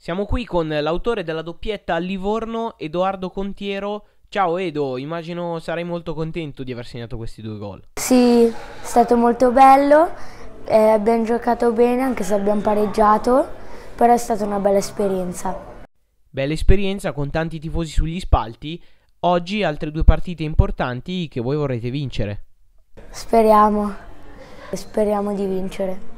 Siamo qui con l'autore della doppietta a Livorno, Edoardo Contiero. Ciao Edo, immagino sarai molto contento di aver segnato questi 2 gol. Sì, è stato molto bello, abbiamo giocato bene anche se abbiamo pareggiato, però è stata una bella esperienza. Bella esperienza con tanti tifosi sugli spalti. Oggi altre 2 partite importanti che voi vorrete vincere. Speriamo, speriamo di vincere.